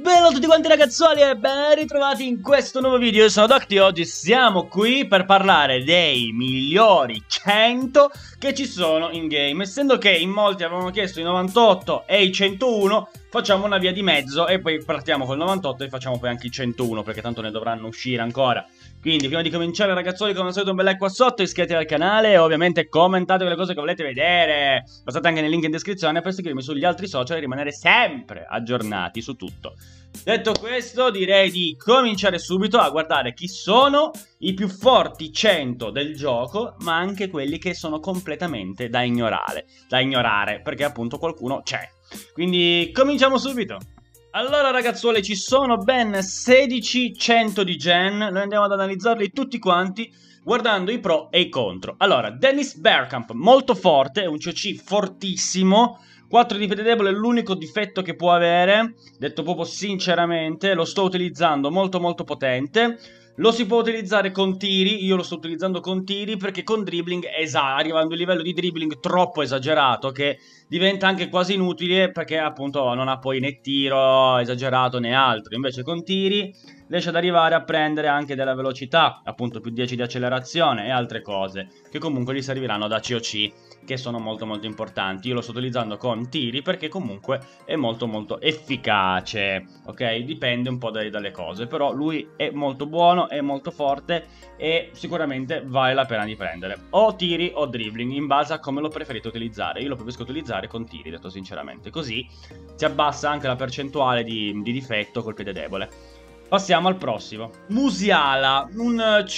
Bella a tutti quanti ragazzuoli e ben ritrovati in questo nuovo video. Io sono Docti e oggi siamo qui per parlare dei migliori 100 che ci sono in game. Essendo che in molti avevano chiesto i 98 e i 101, facciamo una via di mezzo e poi partiamo col 98 e facciamo poi anche i 101, perché tanto ne dovranno uscire ancora. Quindi prima di cominciare ragazzuoli, come al solito un bel like qua sotto, iscrivetevi al canale e ovviamente commentate quelle cose che volete vedere. Passate anche nel link in descrizione per seguirmi sugli altri social e rimanere sempre aggiornati su tutto. Detto questo, direi di cominciare subito a guardare chi sono i più forti 100 del gioco, ma anche quelli che sono completamente da ignorare, perché appunto qualcuno c'è. Quindi cominciamo subito. Allora ragazzuoli, ci sono ben 16 100 di Gen. Noi andiamo ad analizzarli tutti quanti guardando i pro e i contro. Allora, Dennis Bergkamp molto forte, è un COC fortissimo, 4 di piede debole è l'unico difetto che può avere, detto proprio sinceramente. Lo sto utilizzando molto potente. Lo si può utilizzare con tiri, io lo sto utilizzando con tiri perché con dribbling arriva a un livello di dribbling troppo esagerato che diventa anche quasi inutile, perché appunto non ha poi né tiro esagerato né altro. Invece con tiri riesce ad arrivare a prendere anche della velocità, appunto più 10 di accelerazione e altre cose che comunque gli serviranno da COC, che sono molto importanti. Io lo sto utilizzando con tiri perché comunque è molto efficace, ok? Dipende un po' dalle cose, però lui è molto buono, è molto forte e sicuramente vale la pena di prendere o tiri o dribbling, in base a come lo preferite utilizzare. Io lo preferisco utilizzare con tiri, detto sinceramente, così si abbassa anche la percentuale di difetto col piede debole. Passiamo al prossimo. Musiala, un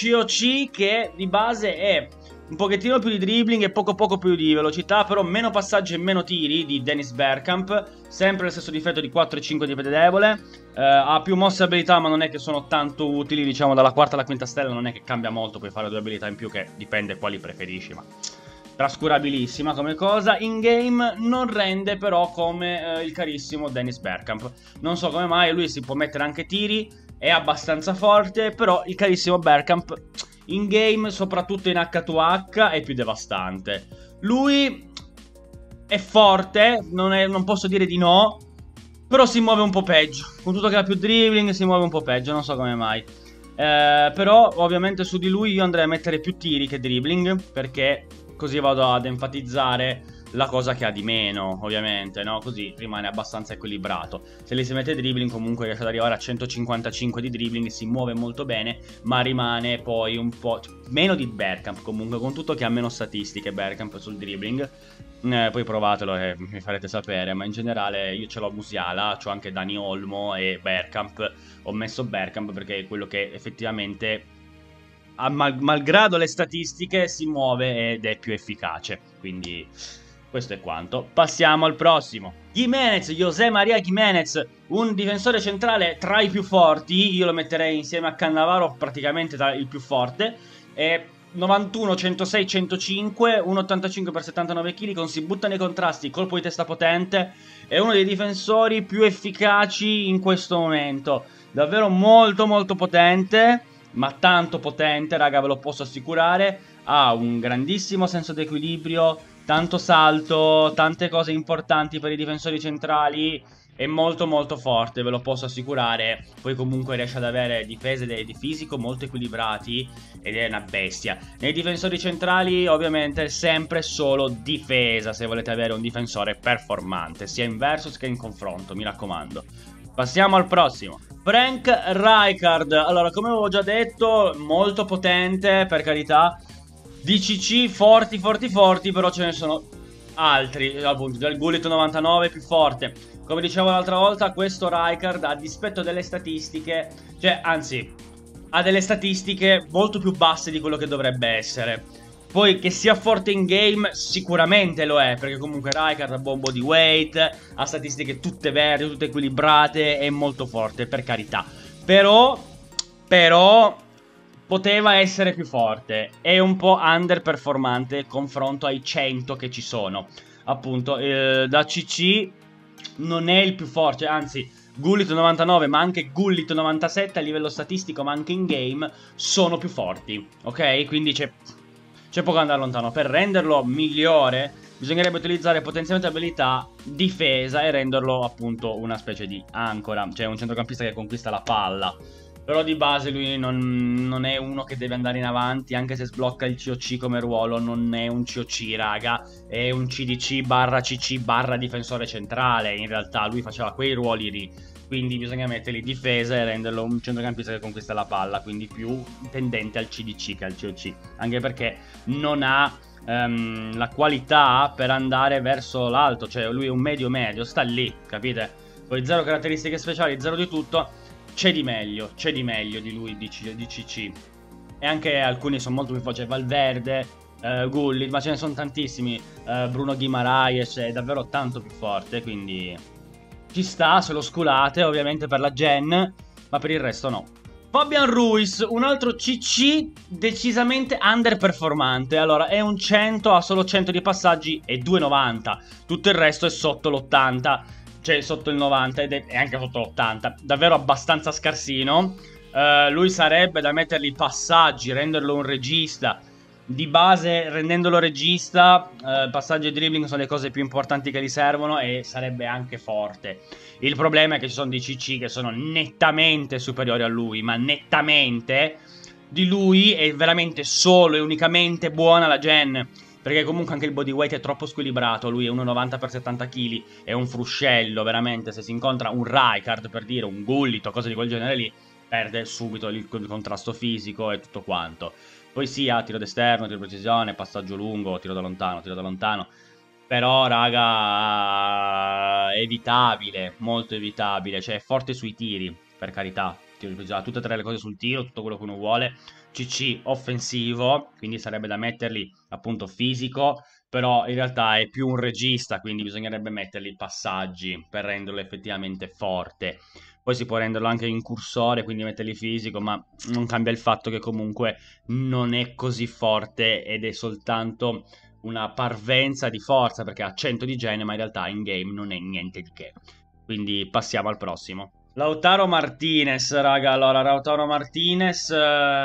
COC che di base è un pochettino più di dribbling e poco più di velocità, però meno passaggi e meno tiri di Dennis Bergkamp. Sempre lo stesso difetto di 4 e 5 di piede debole. Ha più mosse e abilità, ma non è che sono tanto utili, diciamo dalla quarta alla quinta stella non è che cambia molto, puoi fare 2 abilità in più che dipende quali preferisci, ma trascurabilissima come cosa. In game non rende però come il carissimo Dennis Bergkamp. Non so come mai, lui si può mettere anche tiri, è abbastanza forte, però il carissimo Bergkamp in game, soprattutto in H2H, è più devastante. Lui è forte, non posso dire di no, però si muove un po' peggio. Con tutto che ha più dribbling si muove un po' peggio, non so come mai. Però ovviamente su di lui io andrei a mettere più tiri che dribbling, perché così vado ad enfatizzare la cosa che ha di meno, ovviamente, no? Così rimane abbastanza equilibrato. Se gli si mette dribbling comunque riesce ad arrivare a 155 di dribbling, si muove molto bene, ma rimane poi un po' meno di Bergkamp, comunque, con tutto che ha meno statistiche Bergkamp sul dribbling. Poi provatelo e mi farete sapere, ma in generale io ce l'ho Musiala, c'ho anche Dani Olmo e Bergkamp. Ho messo Bergkamp perché è quello che effettivamente, malgrado le statistiche, si muove ed è più efficace. Quindi questo è quanto. Passiamo al prossimo. Giménez, José María Giménez, un difensore centrale tra i più forti. Io lo metterei insieme a Cannavaro praticamente tra il più forte. 91, 106, 105, 1,85 per 79 kg, con si butta nei contrasti, colpo di testa potente. È uno dei difensori più efficaci in questo momento. Davvero molto potente, ma tanto potente, raga, ve lo posso assicurare. Ha un grandissimo senso di equilibrio, tanto salto, tante cose importanti per i difensori centrali. È molto forte, ve lo posso assicurare. Poi comunque riesce ad avere difese di fisico molto equilibrati ed è una bestia. Nei difensori centrali ovviamente sempre solo difesa, se volete avere un difensore performante, sia in versus che in confronto, mi raccomando. Passiamo al prossimo. Frank Rijkaard. Allora, come avevo già detto, molto potente, per carità. DCC forti, però ce ne sono altri, appunto, del Gullit 99 più forte. Come dicevo l'altra volta, questo Rijkaard, a dispetto delle statistiche, cioè, anzi, ha delle statistiche molto più basse di quello che dovrebbe essere. Poi che sia forte in game sicuramente lo è, perché comunque Rijkaard ha buon body weight, ha statistiche tutte verdi, tutte equilibrate, è molto forte, per carità. Però poteva essere più forte, è un po' underperformante confronto ai 100 che ci sono. Appunto, da CC non è il più forte, anzi Gullit 99 ma anche Gullit 97 a livello statistico ma anche in game sono più forti, ok? Quindi c'è poco da andare lontano. Per renderlo migliore bisognerebbe utilizzare potenziamento abilità, difesa e renderlo appunto una specie di ancora, cioè un centrocampista che conquista la palla. Però di base lui non è uno che deve andare in avanti, anche se sblocca il COC come ruolo, non è un COC, raga, è un CDC barra CC barra difensore centrale, in realtà lui faceva quei ruoli lì, quindi bisogna mettergli difesa e renderlo un centrocampista che conquista la palla, quindi più tendente al CDC che al COC, anche perché non ha la qualità per andare verso l'alto, cioè lui è un medio, sta lì, capite? Poi 0 caratteristiche speciali, 0 di tutto. C'è di meglio di lui, di CC. E anche alcuni sono molto più forti, Valverde, Gullit, ma ce ne sono tantissimi. Bruno Guimaraes è davvero tanto più forte, quindi ci sta se lo sculate, ovviamente per la gen, ma per il resto no. Fabian Ruiz, un altro CC decisamente underperformante. Allora, è un 100, ha solo 100 di passaggi e 2,90. Tutto il resto è sotto l'80. Cioè sotto il 90 ed è anche sotto l'80. Davvero abbastanza scarsino. Lui sarebbe da mettergli passaggi, renderlo un regista. Di base, rendendolo regista, passaggi e dribbling sono le cose più importanti che gli servono e sarebbe anche forte. Il problema è che ci sono dei CC che sono nettamente superiori a lui, ma nettamente. Di lui è veramente solo e unicamente buona la gen. Perché comunque anche il body weight è troppo squilibrato. Lui è 1,90 per 70 kg. È un fruscello, veramente. Se si incontra un Rijkaard, per dire, un Gullit o cose di quel genere lì, perde subito il contrasto fisico e tutto quanto. Poi sì, ha tiro d'esterno, tiro di precisione, passaggio lungo, tiro da lontano. Però, raga, è evitabile, molto evitabile. Cioè, è forte sui tiri, per carità. Tiro di precisione, tutte e tre le cose sul tiro, tutto quello che uno vuole. CC offensivo, quindi sarebbe da metterli appunto fisico, però in realtà è più un regista, quindi bisognerebbe metterli passaggi per renderlo effettivamente forte. Poi si può renderlo anche incursore, quindi metterli fisico, ma non cambia il fatto che comunque non è così forte ed è soltanto una parvenza di forza, perché ha 100 di gene, ma in realtà in game non è niente di che. Quindi passiamo al prossimo. Lautaro Martinez, raga, allora Lautaro Martinez è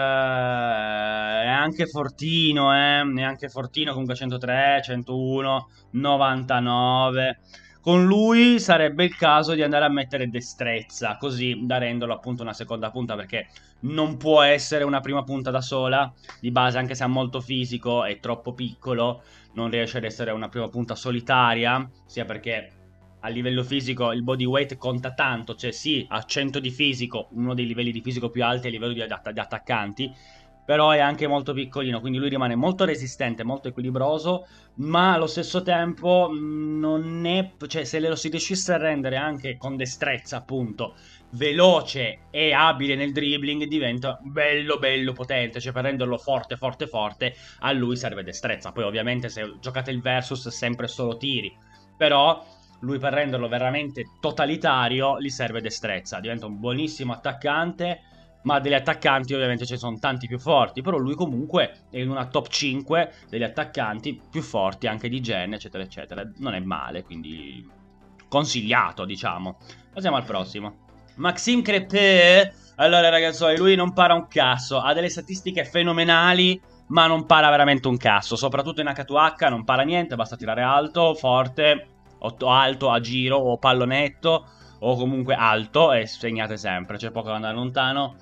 anche fortino, è anche fortino, comunque 103, 101, 99. Con lui sarebbe il caso di andare a mettere destrezza, così da renderlo appunto una seconda punta, perché non può essere una prima punta da sola, di base anche se ha molto fisico, è troppo piccolo, non riesce ad essere una prima punta solitaria, sia perché a livello fisico il body weight conta tanto, cioè sì, ha 100 di fisico, uno dei livelli di fisico più alti a livello di attaccanti, però è anche molto piccolino, quindi lui rimane molto resistente, molto equilibroso, ma allo stesso tempo non è, cioè se lo si riuscisse a rendere anche con destrezza, appunto, veloce e abile nel dribbling, diventa bello potente, cioè per renderlo forte, a lui serve destrezza. Poi ovviamente se giocate il versus sempre solo tiri, però lui per renderlo veramente totalitario gli serve destrezza, diventa un buonissimo attaccante, ma degli attaccanti ovviamente ce ne sono tanti più forti, però lui comunque è in una top 5 degli attaccanti più forti anche di gen, eccetera eccetera, non è male, quindi consigliato, diciamo. Passiamo al prossimo. Maxime Crépin, allora ragazzi, lui non para un cazzo, ha delle statistiche fenomenali, ma non para veramente un cazzo, soprattutto in H2H non para niente, basta tirare alto, forte, alto a giro o pallonetto, o comunque alto e segnate sempre, c'è poco da andare lontano.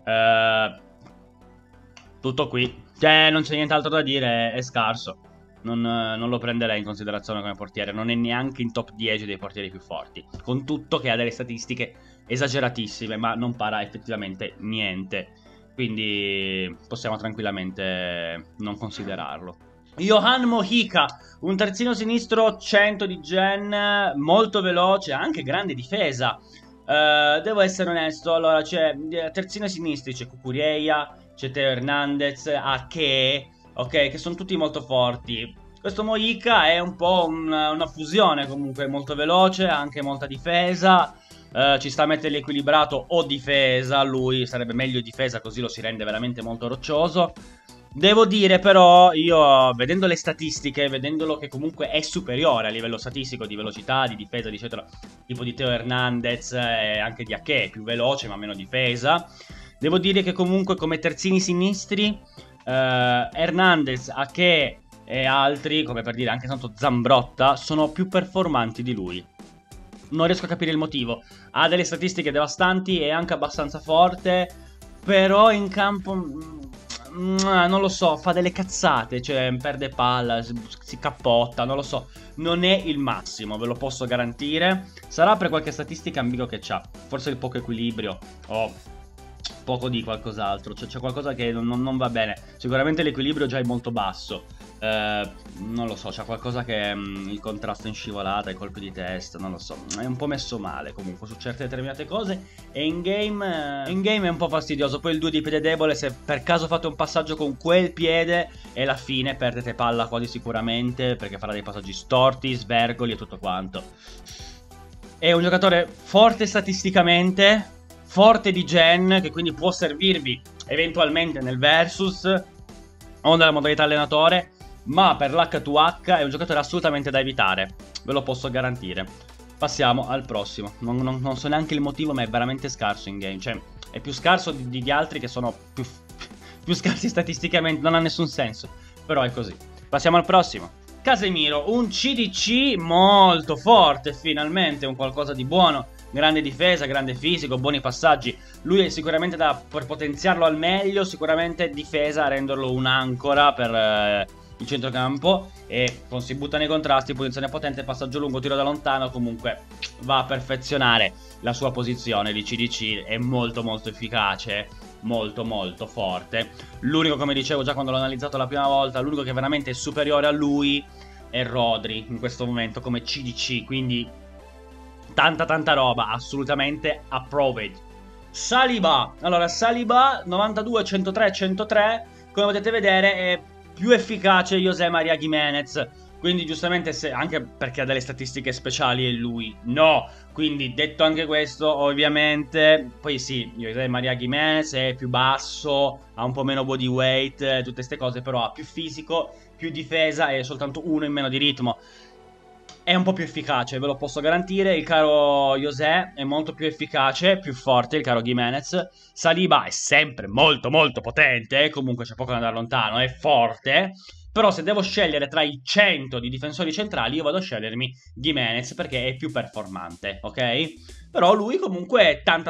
Tutto qui, cioè non c'è nient'altro da dire, è scarso, non lo prenderei in considerazione come portiere, non è neanche in top 10 dei portieri più forti, con tutto che ha delle statistiche esageratissime, ma non para effettivamente niente, quindi possiamo tranquillamente non considerarlo. Johan Mojica, un terzino sinistro 100 di gen, molto veloce, anche grande difesa. Devo essere onesto, allora c'è terzino sinistri, c'è Cucurella, c'è Teo Hernandez, Ake, ok, che sono tutti molto forti. Questo Mojica è un po' una fusione, comunque molto veloce, anche molta difesa. Ci sta a metterli equilibrato o difesa, lui sarebbe meglio difesa, così lo si rende veramente molto roccioso. Devo dire però, io vedendo le statistiche, vedendolo che comunque è superiore a livello statistico di velocità, di difesa, eccetera, tipo di Teo Hernandez e anche di Ake, più veloce ma meno difesa, devo dire che comunque come terzini sinistri Hernandez, Ake e altri, come per dire anche tanto Zambrotta, sono più performanti di lui. Non riesco a capire il motivo. Ha delle statistiche devastanti, è anche abbastanza forte, però in campo non lo so, fa delle cazzate, cioè perde palla, si cappotta, non lo so. Non è il massimo, ve lo posso garantire. Sarà per qualche statistica ambigua che c'ha, forse il poco equilibrio o poco di qualcos'altro, cioè c'è qualcosa che non va bene. Sicuramente l'equilibrio già è molto basso. Non lo so, c'è qualcosa che il contrasto in scivolata, i colpi di testa, non lo so, è un po' messo male comunque su certe determinate cose. E in game è un po' fastidioso. Poi il 2 di piede debole, se per caso fate un passaggio con quel piede, è la fine, perdete palla quasi sicuramente, perché farà dei passaggi storti, svergoli e tutto quanto. È un giocatore forte statisticamente, forte di gen, che quindi può servirvi eventualmente nel versus o nella modalità allenatore, ma per l'H2H è un giocatore assolutamente da evitare, ve lo posso garantire. Passiamo al prossimo. Non so neanche il motivo, ma è veramente scarso in game. Cioè, è più scarso di altri che sono più scarsi statisticamente. Non ha nessun senso, però è così. Passiamo al prossimo. Casemiro, un CDC molto forte, finalmente, un qualcosa di buono. Grande difesa, grande fisico, buoni passaggi. Lui è sicuramente per potenziarlo al meglio, sicuramente difesa, renderlo un'ancora per il centrocampo, e si butta nei contrasti, posizione potente, passaggio lungo, tiro da lontano. Comunque va a perfezionare la sua posizione di CDC, è molto molto efficace, molto molto forte. L'unico, come dicevo già quando l'ho analizzato la prima volta, l'unico che veramente è superiore a lui è Rodri in questo momento come CDC, quindi tanta roba, assolutamente approved. Saliba, allora Saliba 92, 103, 103, come potete vedere è più efficace José María Giménez, quindi giustamente anche perché ha delle statistiche speciali e lui no, quindi detto anche questo, ovviamente poi sì, José María Giménez è più basso, ha un po' meno body weight, tutte queste cose, però ha più fisico, più difesa e soltanto uno in meno di ritmo. È un po' più efficace, ve lo posso garantire. Il caro José è molto più efficace, più forte, il caro Giménez. Saliba è sempre molto molto potente, comunque c'è poco da andare lontano, è forte. Però se devo scegliere tra i 100 di difensori centrali, io vado a scegliermi Giménez perché è più performante, ok? Però lui comunque è tanta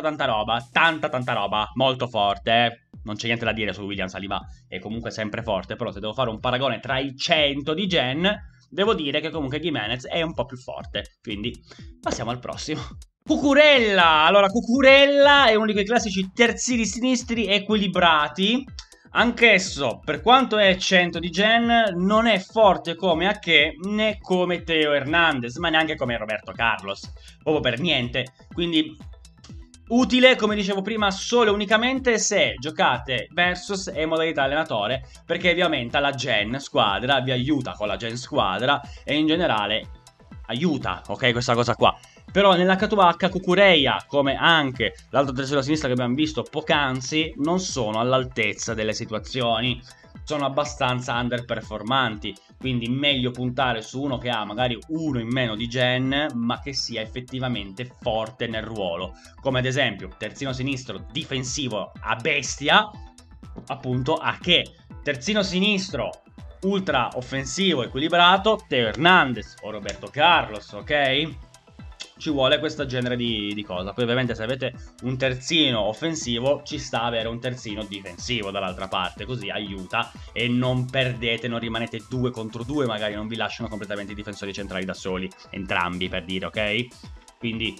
roba, molto forte. Non c'è niente da dire su William Saliba, è comunque sempre forte. Però se devo fare un paragone tra i 100 di gen, devo dire che comunque Giménez è un po' più forte. Quindi passiamo al prossimo. Cucurella! Allora, Cucurella è uno di quei classici terzini sinistri equilibrati. Anch'esso, per quanto è 100 di gen, non è forte come Ake né come Theo Hernandez, ma neanche come Roberto Carlos. Proprio per niente. Quindi utile, come dicevo prima, solo e unicamente se giocate versus e modalità allenatore, perché vi aumenta la gen squadra, vi aiuta con la gen squadra e in generale aiuta, ok, questa cosa qua. Però nell'H2H Cucurella, come anche l'altro terzino a sinistra che abbiamo visto poc'anzi, non sono all'altezza delle situazioni, sono abbastanza underperformanti. Quindi meglio puntare su uno che ha magari uno in meno di gen, ma che sia effettivamente forte nel ruolo. Come ad esempio terzino sinistro difensivo a bestia, appunto Ake. Terzino sinistro ultra offensivo equilibrato, Theo Hernandez o Roberto Carlos, ok? Ci vuole questo genere di cosa. Poi ovviamente se avete un terzino offensivo ci sta avere un terzino difensivo dall'altra parte, così aiuta e non perdete, non rimanete 2 contro 2, magari non vi lasciano completamente i difensori centrali da soli, entrambi per dire, ok? Quindi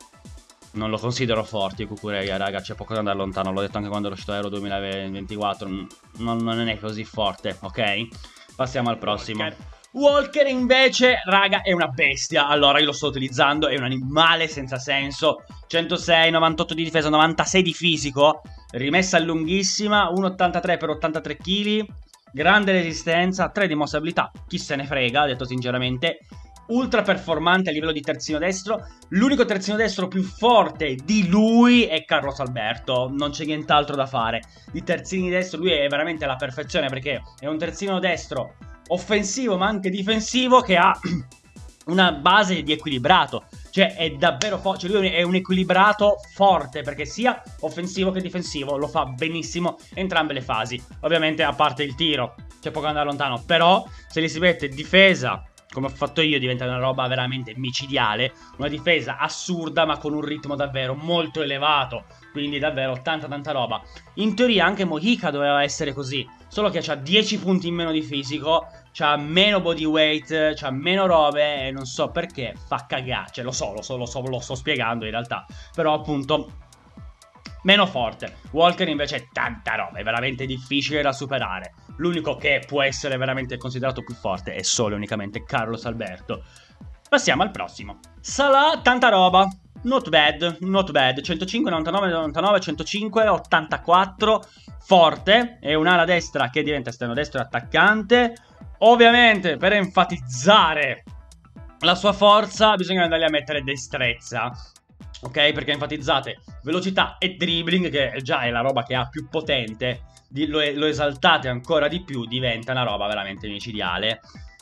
non lo considero forte Cucurella, raga, c'è poco da andare lontano, l'ho detto anche quando è uscito Euro 2024, non è così forte, ok? Passiamo al prossimo. Walker invece, raga, è una bestia. Allora io lo sto utilizzando, è un animale senza senso. 106, 98 di difesa, 96 di fisico, rimessa lunghissima, 1,83 per 83 kg, grande resistenza, 3 di mossabilità, chi se ne frega, detto sinceramente. Ultra performante a livello di terzino destro. L'unico terzino destro più forte di lui è Carlos Alberto, non c'è nient'altro da fare. Di terzini destro lui è veramente la perfezione, perché è un terzino destro offensivo ma anche difensivo che ha una base di equilibrato. Cioè è davvero forte, cioè, lui è un equilibrato forte, perché sia offensivo che difensivo lo fa benissimo entrambe le fasi. Ovviamente a parte il tiro, c'è poco da andare lontano, però se gli si mette difesa, come ho fatto io, diventa una roba veramente micidiale, una difesa assurda ma con un ritmo davvero molto elevato, quindi davvero tanta roba. In teoria anche Mohica doveva essere così, solo che ha 10 punti in meno di fisico, c'ha meno body weight, c'ha meno robe e non so perché fa cagare, cioè lo sto spiegando in realtà, però appunto meno forte. Walker invece è tanta roba, è veramente difficile da superare. L'unico che può essere veramente considerato più forte è solo e unicamente Carlos Alberto. Passiamo al prossimo. Salah, tanta roba. Not bad, not bad. 105, 99, 99, 105, 84. Forte. È un'ala destra che diventa esterno destro e attaccante. Ovviamente, per enfatizzare la sua forza, bisogna andargli a mettere destrezza. Ok, perché enfatizzate velocità e dribbling, che già è la roba che ha più potente, lo esaltate ancora di più, diventa una roba veramente micidiale.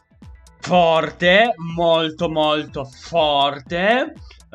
Forte, molto forte.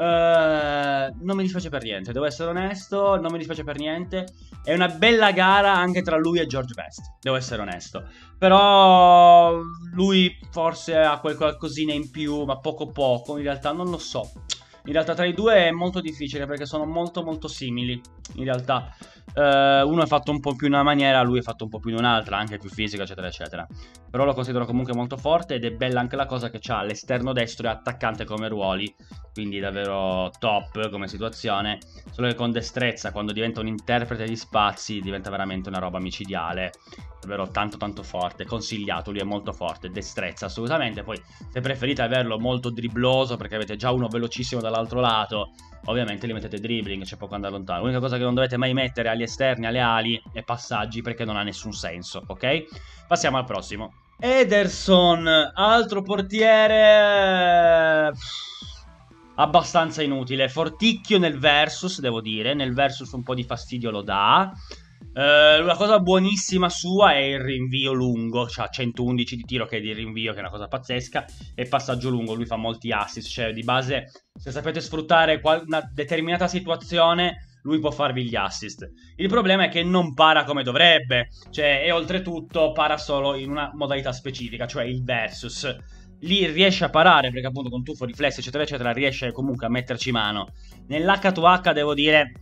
Non mi dispiace per niente, devo essere onesto, non mi dispiace per niente. È una bella gara anche tra lui e George Best, devo essere onesto. Però lui forse ha qualcosina in più, ma poco, in realtà non lo so. In realtà tra i due è molto difficile perché sono molto simili. In realtà uno è fatto un po' più in una maniera, lui è fatto un po' più in un'altra, anche più fisica eccetera. Però lo considero comunque molto forte ed è bella anche la cosa che c'ha l'esterno destro e attaccante come ruoli. Quindi davvero top come situazione. Solo che con destrezza, quando diventa un interprete di spazi, diventa veramente una roba micidiale. Davvero tanto forte, consigliato, lui è molto forte, destrezza assolutamente. Poi se preferite averlo molto dribbloso perché avete già uno velocissimo dall'altro lato, ovviamente li mettete dribbling, c'è poco andare lontano. L'unica cosa che non dovete mai mettere agli esterni, alle ali, è passaggi, perché non ha nessun senso, ok? Passiamo al prossimo. Ederson, altro portiere abbastanza inutile, forticchio nel versus, devo dire, nel versus un po' di fastidio lo dà. La cosa buonissima sua è il rinvio lungo, c'ha 111 di tiro che è di rinvio, che è una cosa pazzesca, e passaggio lungo, lui fa molti assist, cioè di base se sapete sfruttare una determinata situazione lui può farvi gli assist. Il problema è che non para come dovrebbe, cioè, e oltretutto para solo in una modalità specifica, cioè il versus. Lì riesce a parare perché appunto con tuffo, riflessi eccetera riesce comunque a metterci mano. Nell'H2H devo dire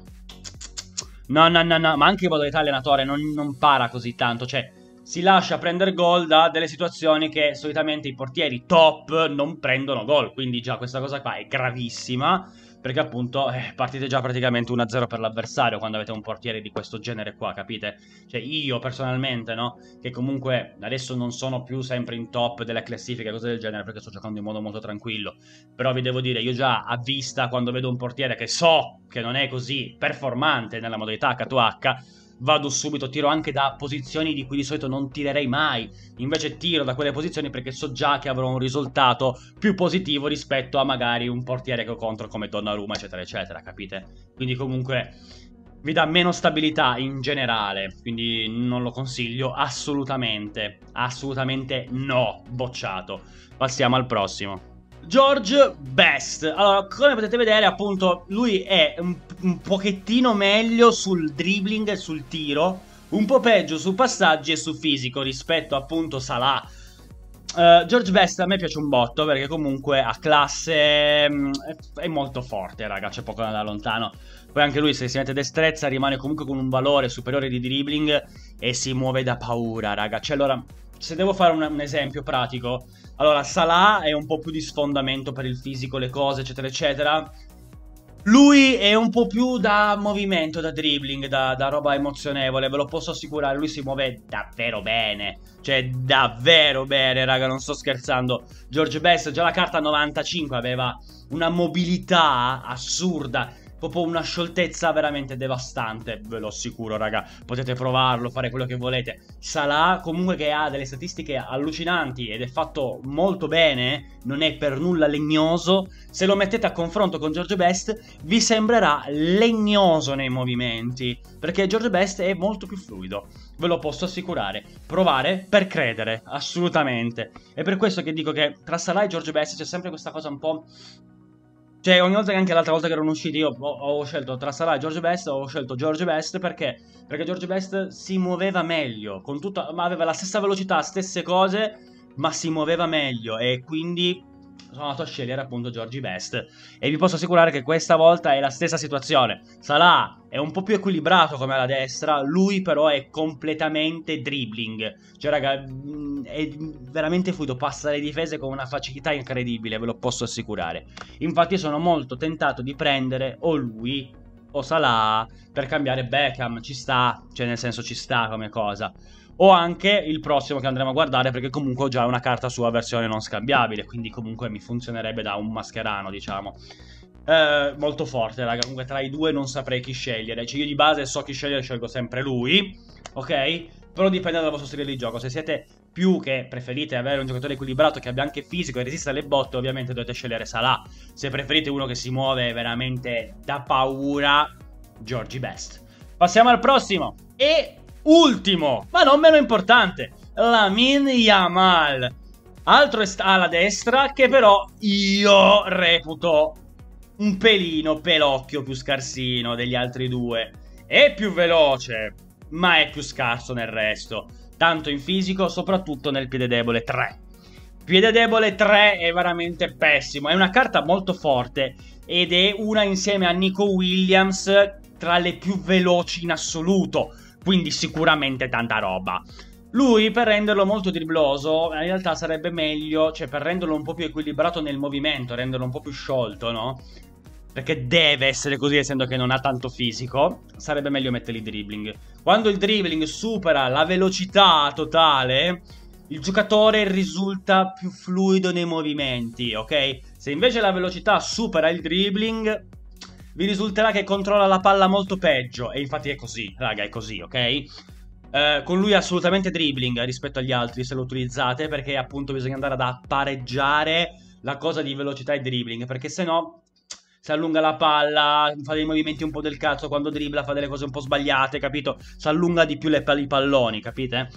no, ma anche in modalità allenatore non para così tanto, cioè si lascia prendere gol da delle situazioni che solitamente i portieri top non prendono gol, quindi già questa cosa qua è gravissima, perché appunto partite già praticamente 1-0 per l'avversario quando avete un portiere di questo genere qua, capite? Cioè io personalmente, no, che comunque adesso non sono più sempre in top delle classifiche, cose del genere, perché sto giocando in modo molto tranquillo, però vi devo dire, io già a vista quando vedo un portiere che so che non è così performante nella modalità H2H, vado subito, tiro anche da posizioni di cui di solito non tirerei mai, invece tiro da quelle posizioni perché so già che avrò un risultato più positivo rispetto a magari un portiere che ho contro come Donnarumma eccetera, capite? Quindi comunque vi dà meno stabilità in generale, quindi non lo consiglio assolutamente no, bocciato. Passiamo al prossimo. George Best. Allora, come potete vedere, appunto, lui è un pochettino meglio sul dribbling e sul tiro, un po' peggio su passaggi e su fisico rispetto appunto Salah. George Best a me piace un botto perché comunque ha classe, è molto forte, raga, c'è poco da lontano. Poi anche lui, se si mette destrezza, rimane comunque con un valore superiore di dribbling e si muove da paura, raga. Cioè, allora, se devo fare un esempio pratico, allora Salah è un po' più di sfondamento per il fisico, le cose eccetera. Lui è un po' più da movimento, da dribbling, da roba emozionevole, ve lo posso assicurare, lui si muove davvero bene, cioè davvero bene, raga, non sto scherzando. George Best già la carta 95 aveva una mobilità assurda, proprio una scioltezza veramente devastante, ve lo assicuro, raga. Potete provarlo, fare quello che volete. Salah comunque che ha delle statistiche allucinanti ed è fatto molto bene, non è per nulla legnoso. Se lo mettete a confronto con George Best vi sembrerà legnoso nei movimenti, perché George Best è molto più fluido, ve lo posso assicurare. Provare per credere, assolutamente. È per questo che dico che tra Salah e George Best c'è sempre questa cosa un po'... Cioè, ogni volta che anche l'altra volta che erano usciti io ho scelto tra Salah e George Best, ho scelto George Best perché George Best si muoveva meglio, ma aveva la stessa velocità, stesse cose, ma si muoveva meglio e quindi sono andato a scegliere appunto George Best. E vi posso assicurare che questa volta è la stessa situazione. Salah è un po' più equilibrato come alla destra, lui però è completamente dribbling. Cioè raga, è veramente fluido, passa le difese con una facilità incredibile, ve lo posso assicurare. Infatti sono molto tentato di prendere o lui o Salah per cambiare Beckham, ci sta, cioè nel senso ci sta come cosa. O anche il prossimo che andremo a guardare, perché comunque ho già una carta sua versione non scambiabile, quindi comunque mi funzionerebbe da un mascherano, diciamo. Molto forte, raga, comunque tra i due non saprei chi scegliere. Cioè io di base so chi scegliere, scelgo sempre lui, ok? Però dipende dal vostro stile di gioco. Se siete più che preferite avere un giocatore equilibrato che abbia anche fisico e resista alle botte, ovviamente dovete scegliere Salah. Se preferite uno che si muove veramente da paura, Georgie Best. Passiamo al prossimo e ultimo, ma non meno importante, Lamine Yamal. Altro alla destra che però io reputo un pelocchio più scarsino degli altri due. È più veloce, ma è più scarso nel resto. Tanto in fisico, soprattutto nel piede debole 3. Piede debole 3 è veramente pessimo. È una carta molto forte ed è una insieme a Nico Williams tra le più veloci in assoluto. Quindi sicuramente tanta roba. Lui per renderlo molto dribbloso in realtà sarebbe meglio, cioè per renderlo un po' più equilibrato nel movimento, renderlo un po' più sciolto, no? Perché deve essere così essendo che non ha tanto fisico, sarebbe meglio mettergli dribbling. Quando il dribbling supera la velocità totale, il giocatore risulta più fluido nei movimenti, ok? Se invece la velocità supera il dribbling, vi risulterà che controlla la palla molto peggio. E infatti è così, raga, è così, ok? Con lui assolutamente dribbling rispetto agli altri se lo utilizzate, perché appunto bisogna andare ad appareggiare la cosa di velocità e dribbling, perché se no si allunga la palla, fa dei movimenti un po' del cazzo quando dribbla, fa delle cose un po' sbagliate, capito? Si allunga di più i palloni, capite?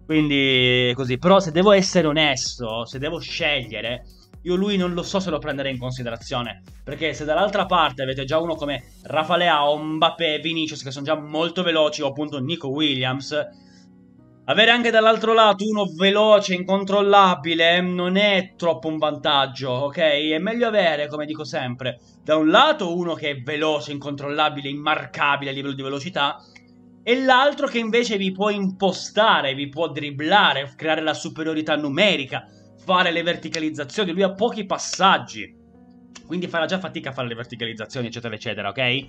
Quindi così. Però se devo essere onesto, se devo scegliere, io lui non lo so se lo prenderei in considerazione, perché se dall'altra parte avete già uno come Rafa Leao, Mbappé, Vinicius che sono già molto veloci, o appunto Nico Williams, avere anche dall'altro lato uno veloce, incontrollabile, non è troppo un vantaggio, ok? È meglio avere, come dico sempre, da un lato uno che è veloce, incontrollabile, immarcabile a livello di velocità, e l'altro che invece vi può impostare, vi può dribblare, creare la superiorità numerica, fare le verticalizzazioni. Lui ha pochi passaggi, quindi farà già fatica a fare le verticalizzazioni, eccetera, eccetera, ok?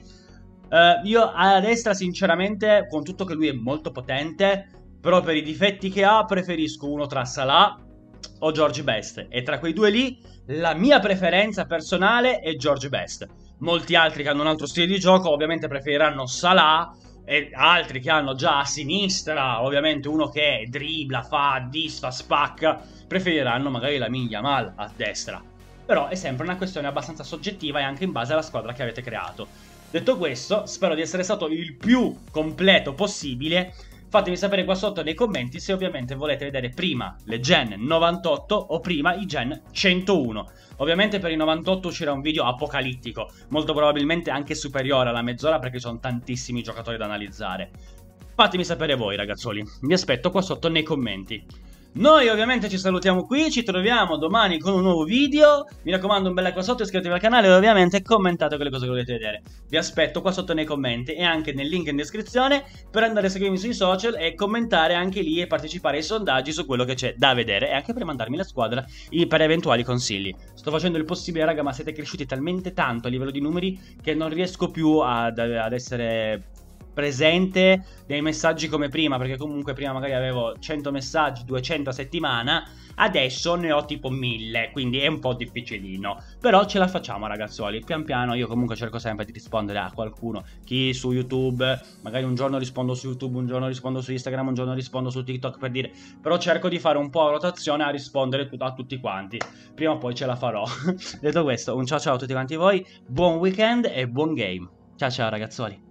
Io a destra, sinceramente, con tutto che lui è molto potente, però per i difetti che ha, preferisco uno tra Salah o George Best. E tra quei due lì, la mia preferenza personale è George Best. Molti altri che hanno un altro stile di gioco, ovviamente preferiranno Salah, e altri che hanno già a sinistra, ovviamente uno che dribbla, fa, disfa, spacca, preferiranno magari Lamine Yamal a destra. Però è sempre una questione abbastanza soggettiva e anche in base alla squadra che avete creato. Detto questo, spero di essere stato il più completo possibile. Fatemi sapere qua sotto nei commenti se ovviamente volete vedere prima le Gen 98 o prima i Gen 101. Ovviamente per i 98 uscirà un video apocalittico, molto probabilmente anche superiore alla mezz'ora perché ci sono tantissimi giocatori da analizzare. Fatemi sapere voi ragazzoli, vi aspetto qua sotto nei commenti. Noi ovviamente ci salutiamo qui, ci troviamo domani con un nuovo video. Mi raccomando un bel like qua sotto, iscrivetevi al canale e ovviamente commentate quelle cose che volete vedere. Vi aspetto qua sotto nei commenti e anche nel link in descrizione per andare a seguirmi sui social e commentare anche lì e partecipare ai sondaggi su quello che c'è da vedere e anche per mandarmi la squadra per eventuali consigli. Sto facendo il possibile raga, ma siete cresciuti talmente tanto a livello di numeri che non riesco più ad essere presente nei messaggi come prima, perché comunque prima magari avevo 100 messaggi, 200 a settimana, adesso ne ho tipo 1000, quindi è un po' difficilino, però ce la facciamo ragazzuoli, pian piano. Io comunque cerco sempre di rispondere a qualcuno, chi su YouTube, magari un giorno rispondo su YouTube, un giorno rispondo su Instagram, un giorno rispondo su TikTok per dire, però cerco di fare un po' a rotazione a rispondere a tutti quanti, prima o poi ce la farò. Detto questo, un ciao ciao a tutti quanti voi, buon weekend e buon game, ciao ciao ragazzuoli.